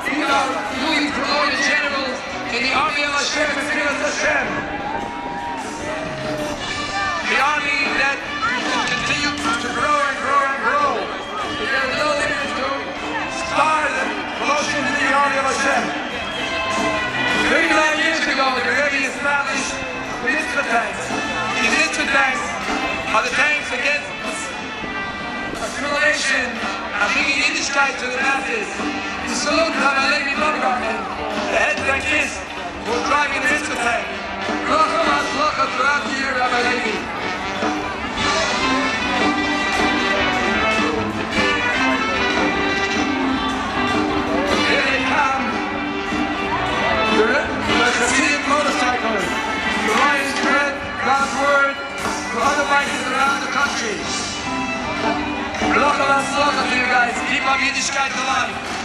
newly promoted general in the army of Hashem and Filas Hashem. The army that will continue to grow and grow and grow. There is no limit to stars and promotion in the army of Hashem. 39 years ago, the Rebbe established the mitzvah tanks. The mitzvah tanks are the tanks against assimilation and bringing Yiddishkeit to the masses. To salute Rabbi Levi Baumgarten, the head tankist who was driving the mitzvah tank. Bracha v'atzlacha throughout the year, Rabbi Levi. Here they come. The Hasidic motorcycles, the Lions Bread, God's Word, to other bikers around the country. Bracha v'atzlacha to you guys. Keep up Yiddishkeit alive.